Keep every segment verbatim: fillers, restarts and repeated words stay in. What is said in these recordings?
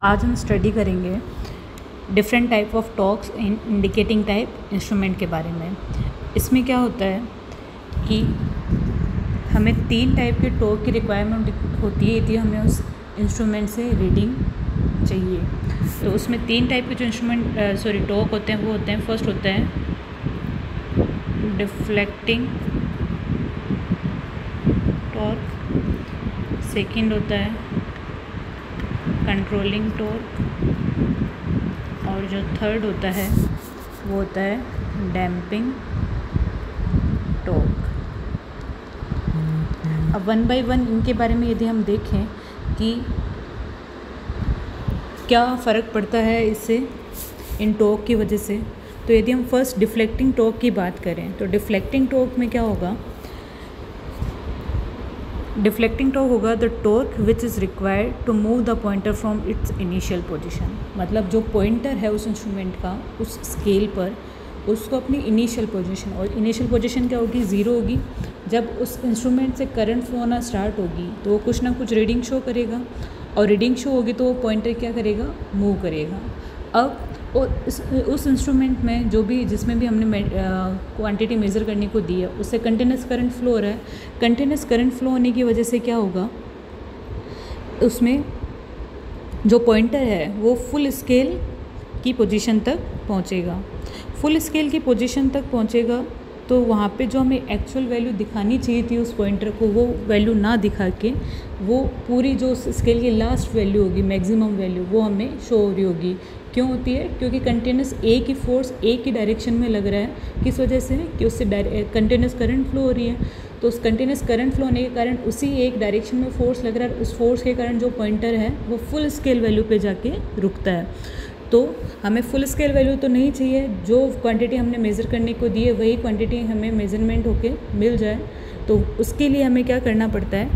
आज हम स्टडी करेंगे different type of torques in indicating type instrument के बारे में। इसमें क्या होता है कि हमें तीन टाइप के टॉर्क की रिक्वायरमेंट होती है यदि हमें उस इंस्ट्रूमेंट से रीडिंग चाहिए। तो उसमें तीन टाइप के जो इंस्ट्रूमेंट सॉरी टॉर्क होते हैं वो होते हैं, फर्स्ट होता है डिफ्लेक्टिंग टॉर्क, सेकंड होता है कंट्रोलिंग टॉर्क और जो थर्ड होता है वो होता है डैम्पिंग टॉर्क। अब वन बाय वन इनके बारे में यदि हम देखें कि क्या फ़र्क पड़ता है इससे इन टॉर्क की वजह से, तो यदि हम फर्स्ट डिफ्लेक्टिंग टॉर्क की बात करें तो डिफ्लेक्टिंग टॉर्क में क्या होगा, डिफ्लेक्टिंग टॉर्क होगा the torque which is required to move the pointer from its initial position. मतलब जो पॉइंटर है उस इंस्ट्रूमेंट का उस स्केल पर उसको अपनी इनिशियल पोजीशन, और इनिशियल पोजीशन क्या होगी, ज़ीरो होगी। जब उस इंस्ट्रूमेंट से करंट फ्लो होना स्टार्ट होगी तो वो कुछ ना कुछ रीडिंग शो करेगा, और रीडिंग शो होगी तो वो पॉइंटर क्या करेगा, मूव करेगा। अब उस उस इंस्ट्रूमेंट में जो भी जिसमें भी हमने क्वांटिटी मेज़र करने को दी है उससे कंटिन्यूस करंट फ्लो हो रहा है। कंटिन्यूस करंट फ्लो होने की वजह से क्या होगा, उसमें जो पॉइंटर है वो फुल स्केल की पोजीशन तक पहुंचेगा। फुल स्केल की पोजीशन तक पहुंचेगा तो वहाँ पे जो हमें एक्चुअल वैल्यू दिखानी चाहिए थी उस पॉइंटर को, वो वैल्यू ना दिखा के वो पूरी जो उस स्केल की लास्ट वैल्यू होगी, मैक्सिमम वैल्यू, वो हमें शो हो रही होगी। क्यों होती है, क्योंकि कंटिन्यूस एक ही फोर्स एक ही डायरेक्शन में लग रहा है। किस वजह से, कि उससे कंटिन्यूस करंट फ्लो हो रही है। तो उस कंटिन्यूस करंट फ्लो होने के कारण उसी एक डायरेक्शन में फोर्स लग रहा है, उस फोर्स के कारण जो पॉइंटर है वो फुल स्केल वैल्यू पे जाके रुकता है। तो हमें फुल स्केल वैल्यू तो नहीं चाहिए, जो क्वांटिटी हमने मेज़र करने को दी है वही क्वांटिटी हमें मेज़रमेंट होके मिल जाए। तो उसके लिए हमें क्या करना पड़ता है,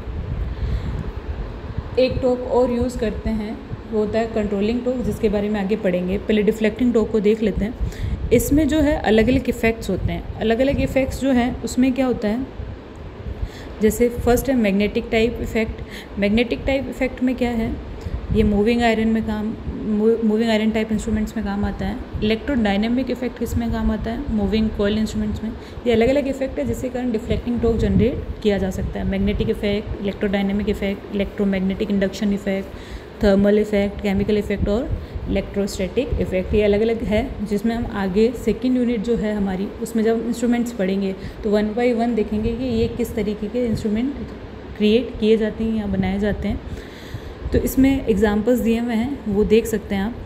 एक टॉर्क और यूज़ करते हैं, वो होता है कंट्रोलिंग टॉर्क, जिसके बारे में आगे पढ़ेंगे। पहले डिफ्लेक्टिंग टॉर्क को देख लेते हैं। इसमें जो है अलग अलग इफ़ेक्ट्स होते हैं। अलग अलग इफ़ेक्ट्स जो हैं उसमें क्या होता है, जैसे फर्स्ट है magnetic type effect. Magnetic type effect में क्या है, ये मूविंग आयरन में काम मूविंग आयरन टाइप इंस्ट्रूमेंट्स में काम आता है। इलेक्ट्रोडायनेमिक इफेक्ट किस में काम आता है, मूविंग कॉइल इंस्ट्रूमेंट्स में। ये अलग अलग इफेक्ट है जिसके कारण डिफ्लेक्टिंग टॉर्क जनरेट किया जा सकता है। Magnetic effect, electrodynamic effect, electromagnetic induction effect, thermal effect, chemical effect और इलेक्ट्रोस्टैटिक इफेक्ट। ये अलग अलग है जिसमें हम आगे सेकेंड यूनिट जो है हमारी, उसमें जब इंस्ट्रूमेंट्स पढ़ेंगे तो वन बाई वन देखेंगे कि ये किस तरीके के इंस्ट्रूमेंट क्रिएट किए जाते हैं या बनाए जाते हैं। तो इसमें एग्जांपल्स दिए हुए हैं, वो देख सकते हैं आप।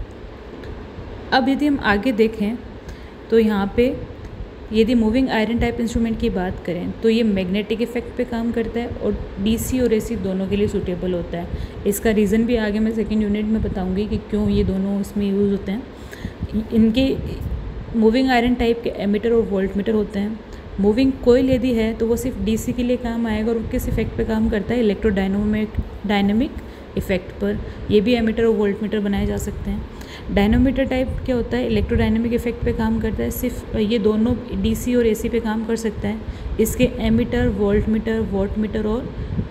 अब यदि हम आगे देखें तो यहाँ पे यदि मूविंग आयरन टाइप इंस्ट्रूमेंट की बात करें तो ये मैग्नेटिक इफेक्ट पे काम करता है और डीसी और एसी दोनों के लिए सूटेबल होता है। इसका रीज़न भी आगे मैं सेकेंड यूनिट में बताऊंगी कि क्यों ये दोनों इसमें यूज़ होते हैं। इनके मूविंग आयरन टाइप के एमीटर और वोल्टमीटर होते हैं। मूविंग कोयल यदि है तो वो सिर्फ डीसी के लिए काम आएगा, और किस इफेक्ट पे काम करता है, इलेक्ट्रोडायनेमिक डायनेमिक इफेक्ट पर। ये भी एमीटर और वोल्टमीटर बनाए जा सकते हैं। डायनोमीटर टाइप क्या होता है, इलेक्ट्रोडायनेमिक इफेक्ट पे काम करता है, सिर्फ ये दोनों डीसी और एसी पे काम कर सकता है। इसके एमीटर, वोल्टमीटर, वॉटमीटर और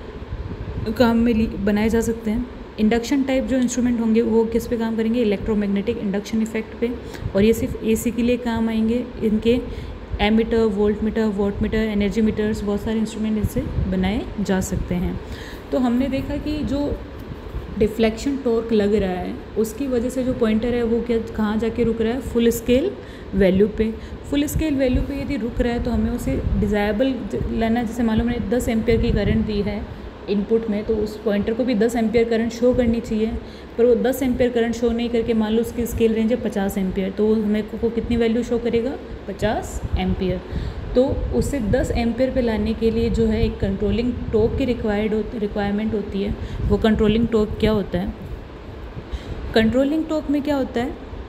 काम में बनाए जा सकते हैं। इंडक्शन टाइप जो इंस्ट्रूमेंट होंगे वो किस पे काम करेंगे, इलेक्ट्रोमैग्नेटिक इंडक्शन इफेक्ट पे, और ये सिर्फ एसी के लिए काम आएंगे। इनके ammeter, voltmeter, wattmeter, energy meters, बहुत सारे इंस्ट्रूमेंट इनसे बनाए जा सकते हैं। तो हमने देखा कि जो डिफ्लेक्शन टॉर्क लग रहा है उसकी वजह से जो पॉइंटर है वो क्या कहाँ जाके रुक रहा है, फुल स्केल वैल्यू पे। फुल स्केल वैल्यू पे यदि रुक रहा है तो हमें उसे डिज़ायबल लाना है। जैसे मालूम है दस एम्पियर की करंट दी है इनपुट में, तो उस पॉइंटर को भी दस एम्पियर करंट शो करनी चाहिए, पर वो दस एम्पियर करंट शो नहीं करके मान लो उसकी स्केल रेंज है पचास एम्पियर, तो हमें को, को कितनी वैल्यू शो करेगा, पचास एम्पियर। तो उसे दस एम्पियर पे लाने के लिए जो है एक कंट्रोलिंग टॉर्क की रिक्वायर्ड होती रिक्वायरमेंट होती है। वो कंट्रोलिंग टॉर्क क्या होता है, कंट्रोलिंग टॉर्क में क्या होता है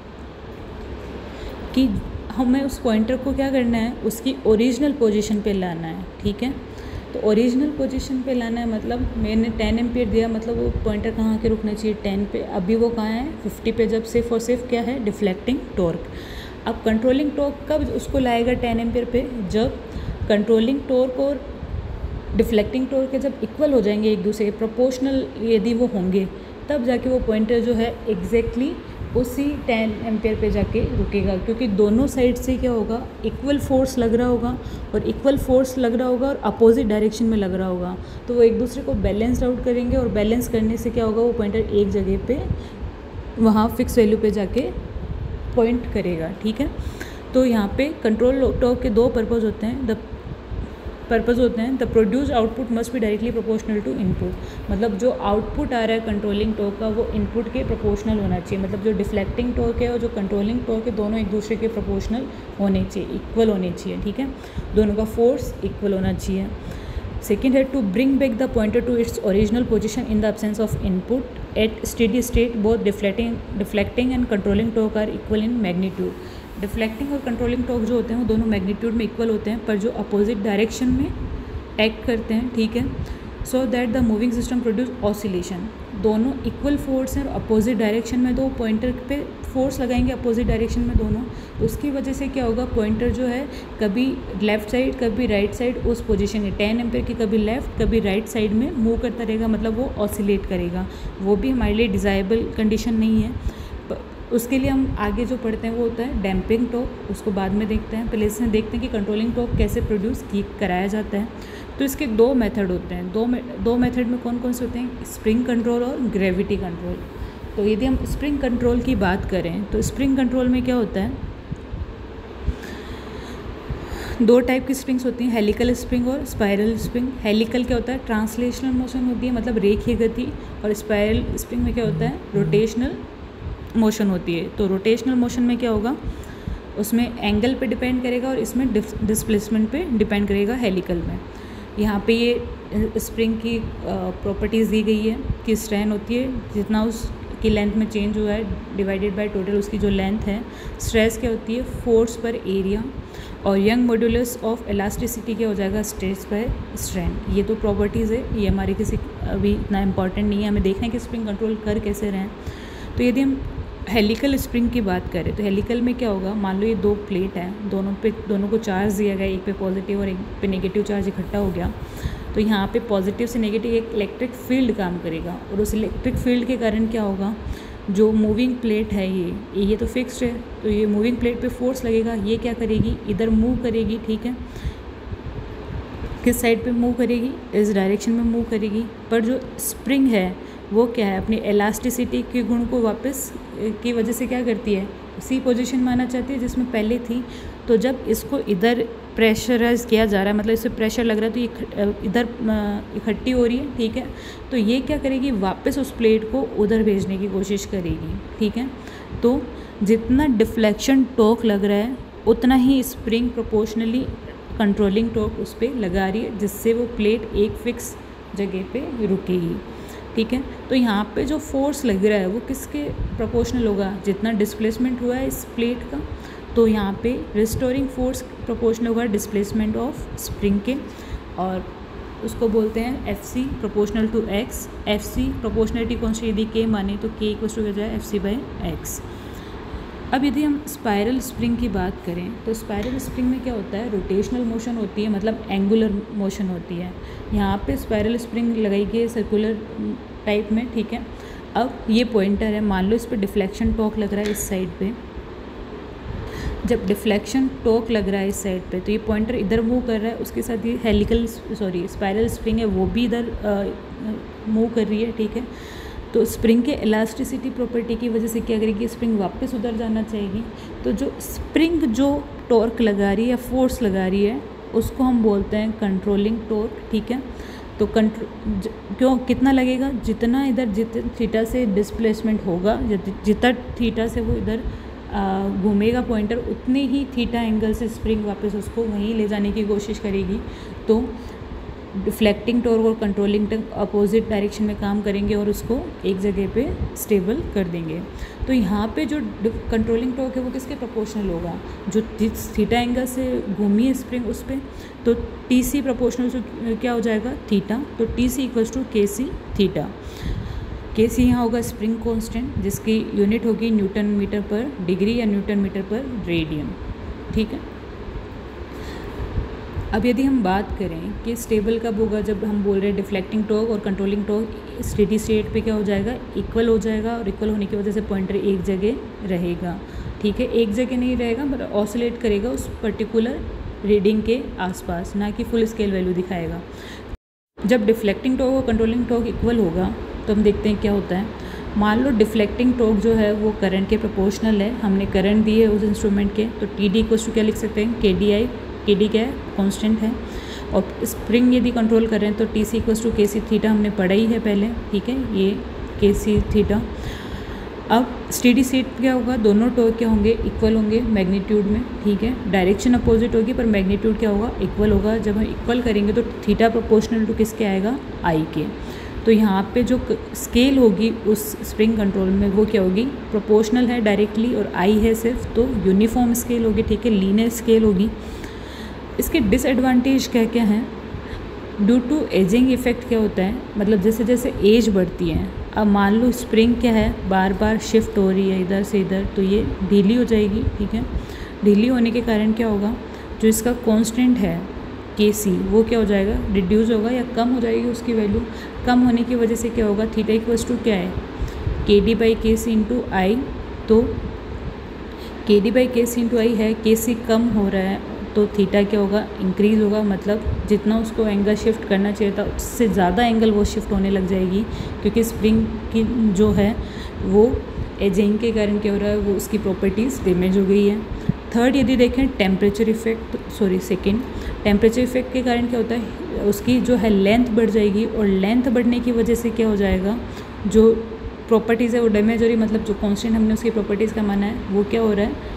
कि हमें उस पॉइंटर को क्या करना है, उसकी ओरिजिनल पोजीशन पे लाना है। ठीक है, तो ओरिजिनल पोजीशन पे लाना है, मतलब मैंने टेन एम्पियर दिया, मतलब वो पॉइंटर कहाँ के रुकना चाहिए, टेन पे। अभी वो कहाँ है, फिफ्टी पे, जब सिर्फ और सिर्फ क्या है, डिफ्लेक्टिंग टॉर्क। अब कंट्रोलिंग टॉर्क कब उसको लाएगा टेन एम्पियर पे, जब कंट्रोलिंग टॉर्क और डिफ्लेक्टिंग टॉर्क के जब इक्वल हो जाएंगे, एक दूसरे के प्रोपोर्शनल यदि वो होंगे, तब जाके वो पॉइंटर जो है एग्जैक्टली उसी टेन एम्पेयर पे जाके रुकेगा, क्योंकि दोनों साइड से क्या होगा, इक्वल फोर्स लग रहा होगा और इक्वल फोर्स लग रहा होगा और अपोजिट डायरेक्शन में लग रहा होगा, तो वो एक दूसरे को बैलेंस आउट करेंगे और बैलेंस करने से क्या होगा, वो पॉइंटर एक जगह पे वहाँ फिक्स वैल्यू पे जाके पॉइंट करेगा। ठीक है, तो यहाँ पे कंट्रोल टॉर्क के दो पर्पज़ होते हैं। द पर्पज़ होते हैं the produce output must be directly proportional to input, मतलब जो आउटपुट आ रहा है कंट्रोलिंग टॉर्क का वो इनपुट के प्रोपोर्शनल होना चाहिए, मतलब जो डिफ्लेक्टिंग टॉर्क है और जो कंट्रोलिंग टॉर्क है दोनों एक दूसरे के प्रोपोर्शनल होने चाहिए, इक्वल होने चाहिए। ठीक है, दोनों का फोर्स इक्वल होना चाहिए। सेकेंड है to bring back the pointer to its original position in the absence of input at steady state both deflecting deflecting and controlling torque are equal in magnitude. Deflecting और controlling torque जो होते हैं वो दोनों magnitude में equal होते हैं, पर जो अपोजिट डायरेक्शन में एक्ट करते हैं। ठीक है, so that the moving system produce oscillation. दोनों इक्वल फोर्स हैं और अपोजिट डायरेक्शन में दो पॉइंटर पे फोर्स लगाएंगे अपोजिट डायरेक्शन में दोनों, तो उसकी वजह से क्या होगा, पॉइंटर जो है कभी लेफ़्ट साइड कभी राइट साइड उस पोजीशन में टेन एम्पेयर की कभी लेफ़्ट कभी राइट साइड में मूव करता रहेगा, मतलब वो ऑसिलेट करेगा। वो भी हमारे लिए डिज़ायरेबल कंडीशन नहीं है। उसके लिए हम आगे जो पढ़ते हैं वो होता है डैम्पिंग टॉर्क, उसको बाद में देखते हैं। पहले इसमें देखते हैं कि कंट्रोलिंग टॉर्क कैसे प्रोड्यूस की कराया जाता है। तो इसके दो मेथड होते हैं। दो मे, दो मेथड में कौन कौन से होते हैं, स्प्रिंग कंट्रोल और ग्रेविटी कंट्रोल। तो यदि हम स्प्रिंग कंट्रोल की बात करें तो स्प्रिंग कंट्रोल में क्या होता है, दो टाइप की स्प्रिंग्स होती हैं, हेलिकल स्प्रिंग और स्पाइरल स्प्रिंग। हेलिकल क्या होता है, ट्रांसलेशनल मोशन होती है, मतलब रेखीय गति, और स्पाइरल स्प्रिंग में क्या होता है, रोटेशनल मोशन होती है। तो रोटेशनल मोशन में क्या होगा, उसमें एंगल पे डिपेंड करेगा और इसमें डिस्प्लेसमेंट पे डिपेंड करेगा हेलिकल में। यहाँ पे ये स्प्रिंग की प्रॉपर्टीज़ दी गई है कि स्ट्रेन होती है जितना उसकी लेंथ में चेंज हुआ है डिवाइडेड बाय टोटल उसकी जो लेंथ है। स्ट्रेस क्या होती है, फोर्स पर एरिया, और यंग मॉड्यूलस ऑफ इलास्टिसिटी क्या हो जाएगा, स्ट्रेस पर स्ट्रेन। ये तो प्रॉपर्टीज़ है, ये हमारे किसी अभी इतना इंपॉर्टेंट नहीं है, हमें देखना है कि स्प्रिंग कंट्रोल कर कैसे रहें। तो यदि हम हेलिकल स्प्रिंग की बात करें तो हेलिकल में क्या होगा, मान लो ये दो प्लेट है, दोनों पे दोनों को चार्ज दिया गया, एक पे पॉजिटिव और एक पे नेगेटिव चार्ज इकट्ठा हो गया। तो यहाँ पे पॉजिटिव से नेगेटिव एक इलेक्ट्रिक फील्ड काम करेगा, और उस इलेक्ट्रिक फील्ड के कारण क्या होगा, जो मूविंग प्लेट है ये ये तो फिक्स्ड है, तो ये मूविंग प्लेट पे फोर्स लगेगा, ये क्या करेगी, इधर मूव करेगी। ठीक है, किस साइड पे मूव करेगी, इस डायरेक्शन में मूव करेगी। पर जो स्प्रिंग है वो क्या है, अपनी इलास्टिसिटी के गुण को वापस की वजह से क्या करती है, उसी पोजीशन में आना चाहती है जिसमें पहले थी। तो जब इसको इधर प्रेशराइज किया जा रहा है, मतलब इससे प्रेशर लग रहा है, तो ये इधर इकट्ठी हो रही है। ठीक है, तो ये क्या करेगी, वापस उस प्लेट को उधर भेजने की कोशिश करेगी। ठीक है, तो जितना डिफ्लेक्शन टॉर्क लग रहा है उतना ही स्प्रिंग प्रोपोर्शनली कंट्रोलिंग टॉर्क उस पर लगा रही है, जिससे वो प्लेट एक फिक्स जगह पे रुकेगी। ठीक है, तो यहाँ पे जो फोर्स लग रहा है वो किसके प्रोपोर्शनल होगा, जितना डिस्प्लेसमेंट हुआ है इस प्लेट का, तो यहाँ पे रिस्टोरिंग फोर्स प्रोपोर्शनल होगा डिस्प्लेसमेंट ऑफ स्प्रिंग के, और उसको बोलते हैं F C proportional to X. F C proportionality constant यदि के माने तो के इक्वल टू हो जाए एफ सी बाई एक्स। अब यदि हम स्पाइरल स्प्रिंग की बात करें तो स्पाइरल स्प्रिंग में क्या होता है, रोटेशनल मोशन होती है, मतलब एंगुलर मोशन होती है। यहाँ पे स्पाइरल स्प्रिंग लगाई गई है सर्कुलर टाइप में। ठीक है, अब ये पॉइंटर है, मान लो इस पर डिफ्लेक्शन टॉर्क लग रहा है इस साइड पे। जब डिफ्लेक्शन टॉर्क लग रहा है इस साइड पे तो ये पॉइंटर इधर मूव कर रहा है, उसके साथ ये हेलिकल सॉरी स्पाइरल स्प्रिंग है वो भी इधर मूव कर रही है। ठीक है, तो स्प्रिंग के इलास्टिसिटी प्रॉपर्टी की वजह से क्या करेगी, स्प्रिंग वापस उधर जाना चाहेगी। तो जो स्प्रिंग जो टॉर्क लगा रही है, फोर्स लगा रही है, उसको हम बोलते हैं कंट्रोलिंग टॉर्क। ठीक है, तो कंट्रो क्यों कितना लगेगा, जितना इधर जित थीटा से डिस्प्लेसमेंट होगा, जितना थीटा से वो इधर घूमेगा पॉइंटर, उतने ही थीटा एंगल से स्प्रिंग वापस उसको वहीं ले जाने की कोशिश करेगी। तो डिफ्लेक्टिंग टॉर्क और कंट्रोलिंग टॉर्क अपोजिट डायरेक्शन में काम करेंगे और उसको एक जगह पे स्टेबल कर देंगे। तो यहाँ पे जो कंट्रोलिंग टॉर्क है वो किसके प्रोपोर्शनल होगा, जो जिस थीटा एंगल से घूमी है स्प्रिंग उस पर, तो टी सी प्रोपोर्शनल टू क्या हो जाएगा, थीटा। तो टी सी इक्वल्स टू के सी थीटा। के सी यहाँ होगा स्प्रिंग कांस्टेंट, जिसकी यूनिट होगी न्यूटन मीटर पर डिग्री या न्यूटन मीटर पर रेडियन। ठीक है, अब यदि हम बात करें कि स्टेबल कब होगा, जब हम बोल रहे हैं डिफ्लेक्टिंग टॉर्क और कंट्रोलिंग टॉर्क स्टेडी स्टेट पे क्या हो जाएगा, इक्वल हो जाएगा, और इक्वल होने की वजह से पॉइंटर एक जगह रहेगा, ठीक है। एक जगह नहीं रहेगा बट ऑसिलेट करेगा उस पर्टिकुलर रीडिंग के आसपास, ना कि फुल स्केल वैल्यू दिखाएगा। जब डिफ्लेक्टिंग टॉर्क और कंट्रोलिंग टॉर्क इक्वल होगा तो हम देखते हैं क्या होता है। मान लो डिफ्लेक्टिंग टॉर्क जो है वो करंट के प्रोपोर्शनल है, हमने करंट दी है उस इंस्ट्रूमेंट के, तो टी डी इक्वल टू क्या लिख सकते हैं, के डी आई। के डी क्या है, कॉन्स्टेंट है, और स्प्रिंग यदि कंट्रोल कर रहे हैं तो टी सी इक्वल टू के सी थीटा हमने पढ़ा ही है पहले, ठीक है, ये के सी थीटा। अब स्टेडी स्टेट क्या होगा, दोनों टॉर्क क्या होंगे, इक्वल होंगे मैग्नीट्यूड में, ठीक है। डायरेक्शन अपोजिट होगी पर मैग्नीट्यूड क्या होगा, इक्वल होगा। जब हम इक्वल करेंगे तो थीटा प्रोपोर्शनल टू किसके आएगा, आई के। तो यहाँ पे जो स्केल होगी उस स्प्रिंग कंट्रोल में वो क्या होगी, प्रोपोर्शनल है डायरेक्टली, और आई है सिर्फ, तो यूनिफॉर्म स्केल होगी, ठीक है, लीनियर स्केल होगी। इसके डिसएडवांटेज क्या क्या हैं, ड्यू टू एजिंग इफेक्ट क्या होता है, मतलब जैसे जैसे एज बढ़ती है, अब मान लो स्प्रिंग क्या है बार बार शिफ्ट हो रही है इधर से इधर, तो ये ढीली हो जाएगी, ठीक है। ढीली होने के कारण क्या होगा, जो इसका कांस्टेंट है के सी वो क्या हो जाएगा, रिड्यूस होगा या कम हो जाएगी उसकी वैल्यू। कम होने की वजह से क्या होगा, थीटा इक्वल्स टू क्या है, के डी बाई के सी इंटू आई। तो के डी बाई के सी इंटू आई है, के सी कम हो रहा है तो थीटा क्या होगा, इंक्रीज़ होगा, मतलब जितना उसको एंगल शिफ्ट करना चाहिए था उससे ज़्यादा एंगल वो शिफ्ट होने लग जाएगी, क्योंकि स्प्रिंग की जो है वो एजिंग के कारण क्या हो रहा है, वो उसकी प्रॉपर्टीज़ डैमेज हो गई है। थर्ड यदि देखें temperature effect, sorry second, temperature effect के कारण क्या होता है, उसकी जो है लेंथ बढ़ जाएगी, और लेंथ बढ़ने की वजह से क्या हो जाएगा, जो प्रॉपर्टीज़ है वो डैमेज हो रही, मतलब जो कॉन्स्टेंट हमने उसकी प्रॉपर्टीज़ का माना है वो क्या हो रहा है,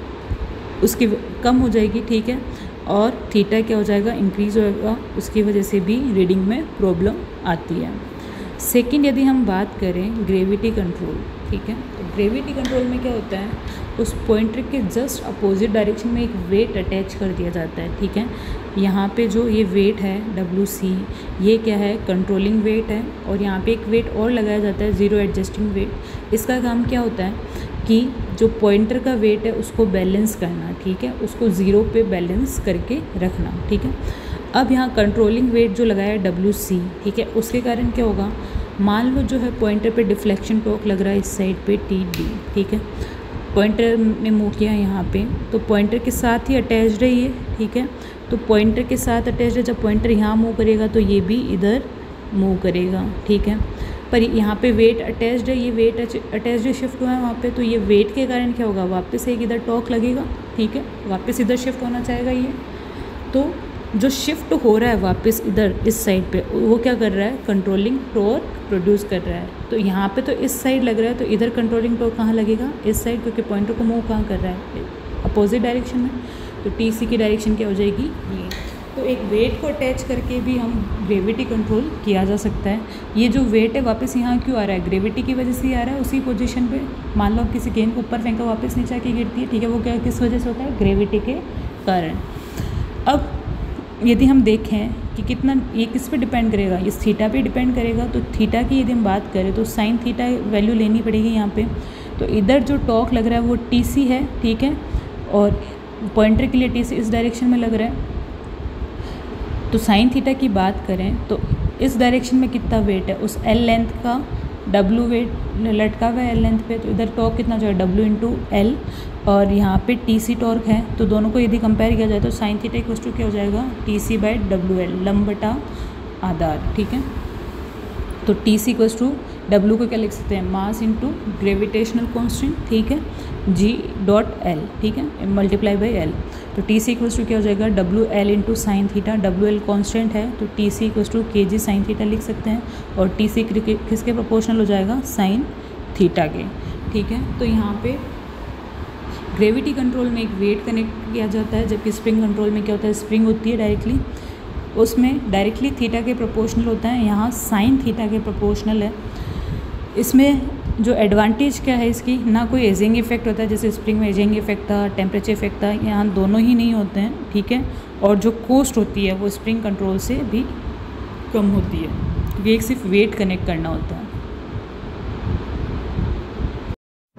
उसकी कम हो जाएगी, ठीक है। और थीटा क्या हो जाएगा, इंक्रीज होगा, उसकी वजह से भी रीडिंग में प्रॉब्लम आती है। सेकंड यदि हम बात करें ग्रेविटी कंट्रोल, ठीक है, तो ग्रेविटी कंट्रोल में क्या होता है, उस पॉइंटर के जस्ट अपोजिट डायरेक्शन में एक वेट अटैच कर दिया जाता है, ठीक है। यहाँ पे जो ये वेट है डब्ल्यू सी, ये क्या है, कंट्रोलिंग वेट है, और यहाँ पे एक वेट और लगाया जाता है, ज़ीरो एडजस्टिंग वेट। इसका काम क्या होता है कि जो पॉइंटर का वेट है उसको बैलेंस करना, ठीक है, उसको ज़ीरो पे बैलेंस करके रखना, ठीक है। अब यहाँ कंट्रोलिंग वेट जो लगाया है डब्ल्यू सी, ठीक है, उसके कारण क्या होगा, मान लो जो है पॉइंटर पे डिफ्लेक्शन टॉर्क लग रहा है इस साइड पे टी डी, ठीक है, पॉइंटर ने मूव किया यहाँ पे, तो पॉइंटर के साथ ही अटैच्ड है ये, ठीक है। तो पॉइंटर के साथ अटैच्ड है, जब पॉइंटर यहाँ मूव करेगा तो ये भी इधर मूव करेगा, ठीक है। पर यहाँ पे वेट अटैच्ड है, ये वेट अटैच्ड शिफ्ट हुआ है वहाँ पे, तो ये वेट के कारण क्या होगा, वापस एक इधर टॉर्क लगेगा, ठीक है, वापस इधर शिफ्ट होना चाहेगा ये। तो जो शिफ्ट हो रहा है वापस इधर इस साइड पे, वो क्या कर रहा है, कंट्रोलिंग टॉर्क प्रोड्यूस कर रहा है। तो यहाँ पे तो इस साइड लग रहा है, तो इधर कंट्रोलिंग टॉर्क कहाँ लगेगा, इस साइड, क्योंकि पॉइंटर को मूव कहाँ कर रहा है, अपोजिट डायरेक्शन में। तो टी सी की डायरेक्शन क्या हो जाएगी, ये। तो एक वेट को अटैच करके भी हम ग्रेविटी कंट्रोल किया जा सकता है। ये जो वेट है वापस यहाँ क्यों आ रहा है, ग्रेविटी की वजह से ही आ रहा है, उसी पोजीशन पे। मान लो आप किसी गेंद को ऊपर फेंका, वापस नीचे आके गिरती है, ठीक है, वो क्या किस वजह से होता है, ग्रेविटी के कारण। अब यदि हम देखें कि कितना ये किस पे डिपेंड करेगा, इस थीटा पे डिपेंड करेगा। तो थीटा की यदि हम बात करें तो साइन थीटा वैल्यू लेनी पड़ेगी यहाँ पे। तो इधर जो टॉर्क लग रहा है वो टी सी है, ठीक है, और पॉइंटर के लिए टी सी इस डायरेक्शन में लग रहा है। तो साइन थीटा की बात करें तो इस डायरेक्शन में कितना वेट है, उस एल लेंथ का डब्लू वेट लटका हुआ है एल लेंथ पे, तो इधर टॉर्क कितना जो है डब्लू इंटू एल, और यहाँ पे टी सी टॉर्क है। तो दोनों को यदि कंपेयर किया जाए तो साइन थीटा इक्वल टू क्या हो जाएगा, T C by W L, लंब बटा आधार, ठीक है। तो T C equal to W को क्या लिख सकते हैं, मास इंटू ग्रेविटेशनल कॉन्स्टेंट, ठीक है, जी डॉट एल, ठीक है, मल्टीप्लाई बाई एल। तो टी सी इक्वल्स टू क्या हो जाएगा, W L into sine theta, W L constant है तो टी सी इक्वल्स टू के जी साइन थीटा लिख सकते हैं, और टी सी किसके प्रोपोर्शनल हो जाएगा, साइन थीटा के, ठीक है। तो यहाँ पे ग्रेविटी कंट्रोल में एक वेट कनेक्ट किया जाता है, जबकि स्प्रिंग कंट्रोल में क्या होता है, स्प्रिंग होती है डायरेक्टली, उसमें डायरेक्टली थीटा के प्रोपोर्शनल होता है, यहाँ साइन थीटा के प्रोपोर्शनल है। इसमें जो एडवांटेज क्या है इसकी, ना कोई एजिंग इफेक्ट होता है, जैसे स्प्रिंग में एजिंग इफेक्ट था, टेम्परेचर इफेक्ट था, यहाँ दोनों ही नहीं होते हैं, ठीक है। और जो कॉस्ट होती है वो स्प्रिंग कंट्रोल से भी कम होती है, क्योंकि एक सिर्फ वेट कनेक्ट करना होता है।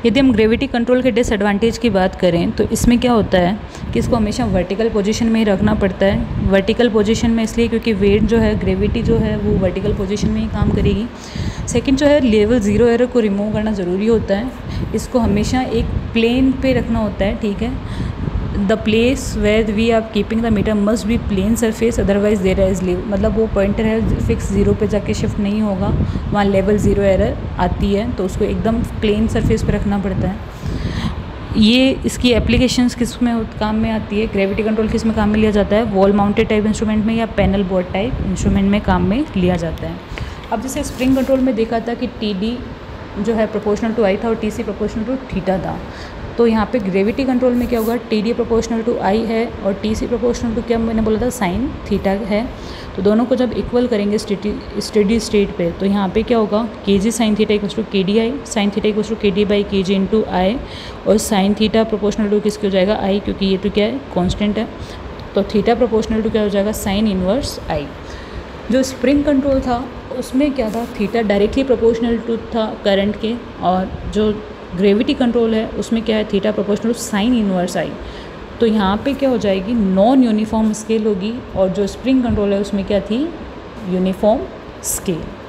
यदि हम ग्रेविटी कंट्रोल के डिसएडवांटेज की बात करें तो इसमें क्या होता है कि इसको हमेशा वर्टिकल पोजीशन में ही रखना पड़ता है। वर्टिकल पोजीशन में इसलिए क्योंकि वेट जो है, ग्रेविटी जो है वो वर्टिकल पोजीशन में ही काम करेगी। सेकंड जो है, लेवल ज़ीरो एरर को रिमूव करना ज़रूरी होता है। इसको हमेशा एक प्लेन पे रखना होता है, ठीक है। The place where we are keeping the meter must be plane surface, otherwise there is leave, मतलब वो पॉइंटर है फिक्स ज़ीरो पे जाके शिफ्ट नहीं होगा, वहाँ लेवल ज़ीरो एरर आती है, तो उसको एकदम प्लेन सरफेस पे रखना पड़ता है। ये इसकी एप्लीकेशंस किस में काम में आती है, ग्रेविटी कंट्रोल किस में काम में लिया जाता है, वॉल माउंटेड टाइप इंस्ट्रूमेंट में या पैनल बोर्ड टाइप इंस्ट्रूमेंट में काम में लिया जाता है। अब जैसे स्प्रिंग कंट्रोल में देखा था कि टी डी जो है प्रोपोर्शनल टू आई था और T C proportional to theta था, तो यहाँ पे ग्रेविटी कंट्रोल में क्या होगा, T D proportional to I है और टी सी प्रोपोर्शनल टू क्या मैंने बोला था, साइन थीटा है। तो दोनों को जब इक्वल करेंगे स्टेडी स्टेट पे, तो यहाँ पे क्या होगा, K G sine theta equals to K D I, sine theta equals to K D by K G into आई, और साइन थीटा प्रोपोर्शनल टू किसके हो जाएगा, आई, क्योंकि ये तो क्या है, कॉन्स्टेंट है। तो थीटा प्रोपोर्शनल टू क्या हो जाएगा, साइन इनवर्स आई। जो स्प्रिंग कंट्रोल था उसमें क्या था, थीटा डायरेक्टली प्रोपोर्शनल टू था करंट के, और जो ग्रेविटी कंट्रोल है उसमें क्या है, theta proportional to sine inverse I. तो यहाँ पे क्या हो जाएगी, नॉन यूनिफॉर्म स्केल होगी, और जो स्प्रिंग कंट्रोल है उसमें क्या थी, यूनिफॉर्म स्केल।